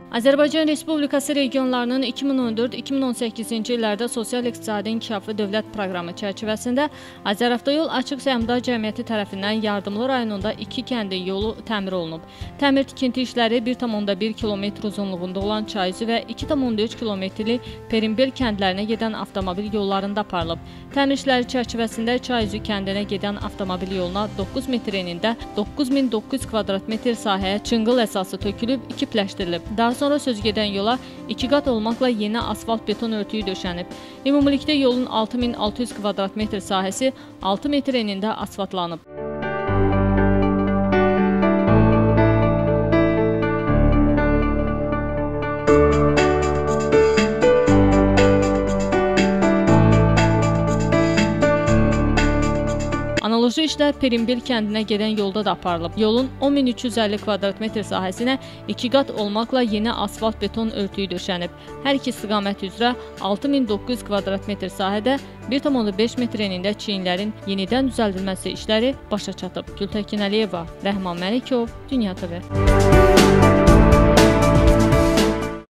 Azərbaycan Respublikası regionlarının 2014-2018-ci illərdə sosial-iqtisadi inkişafı dövlət proqramı çərçivəsində Azəravtoyol Açıq Səhmdar Cəmiyyəti tərəfindən Yardımlı rayonunda 2 kəndin yolu təmir olunub. Təmir tikinti işləri 1,1 km uzunluğunda olan Çayüzü və 2,3 km-lik Perimbel kəndlərinə gedən avtomobil yollarında aparılıb. Təmir işləri çərçivəsində Çayüzü kəndinə gedən avtomobil yoluna 9 metr enində 9900 kvadrat metr sahəyə çınqıl əsası tökülüb, ikipləşdirilib. Daha sonra sözügedən yola 2 qat olmaqla yeni asfalt beton örtüyü döşənib. Ümumilikdə yolun 6600 kvadrat metr sahəsi 6 metr enində asfaltlanıb. Analoji işlər Perimbel kəndinə gedən yolda da aparılıb. Yolun 10350 kvadrat metr sahəsinə 2 qat olmaqla yeni asfalt beton örtüyü döşənib. Hər iki istiqamət üzrə 6900 kvadrat metr sahədə 1,5 metr enində çiyinlərin yenidən düzəldilməsi işləri başa çatıb. Gültəkin Əliyeva, Rəhman Məlikov, Dünya TV.